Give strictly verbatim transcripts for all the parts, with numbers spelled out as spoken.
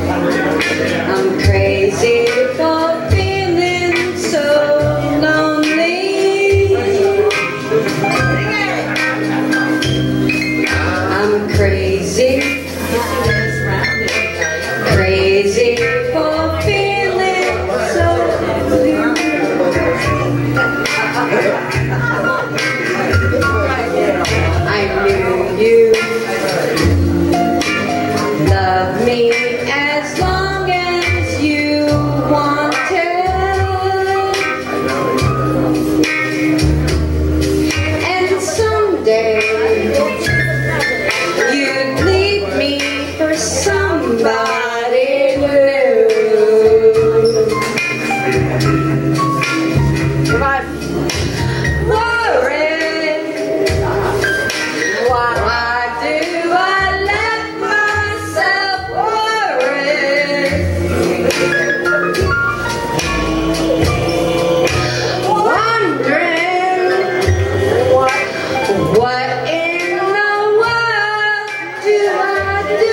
I'm crazy for feeling so lonely. I'm crazy, crazy for feeling so lonely. I knew you loved me as long as you wanted, and someday you'd leave me for somebody new. Come on. Worried. Why, why do I let myself worry? Wondering what, what in the world do I do?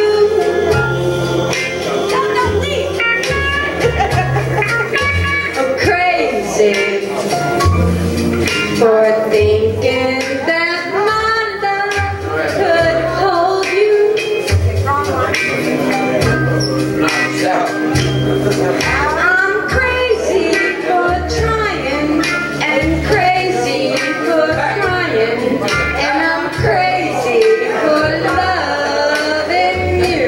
I'm crazy for thinking that my love could hold you. I'm crazy for trying and crazy for crying, and I'm crazy for loving you.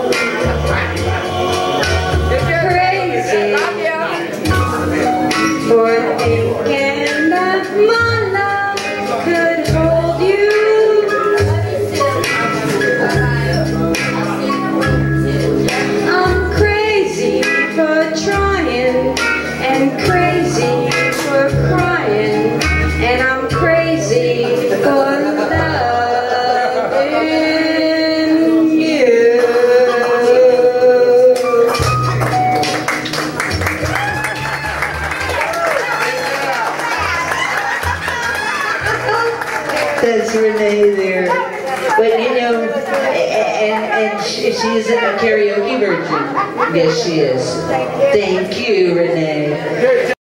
Crazy for thinking that my love could hold you. I'm crazy for trying and crazy for crying, and I'm crazy for loving you. That's Renee there. But you know, and, and she, she's a karaoke virgin. Yes, she is. Thank you, Renee.